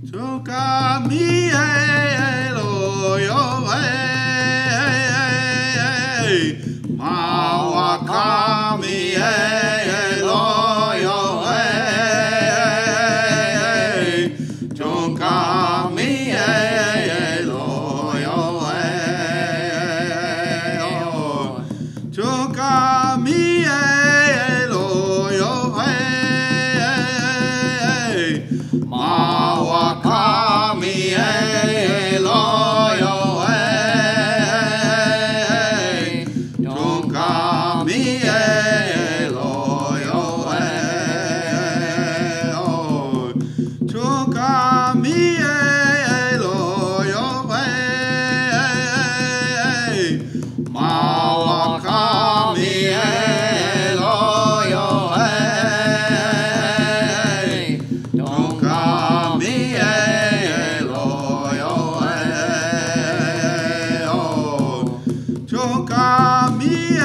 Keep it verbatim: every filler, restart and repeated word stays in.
Toka mi e lo yo e Mawaka mi e lo yo e Toka mi e lo yo e Toka mi e lo yo e Mawaka mi e lo yo e Toka mi e lo yo e Toka mi e lo yo e Mawaka mi e lo yo e Toka mi e lo yo e Toka mi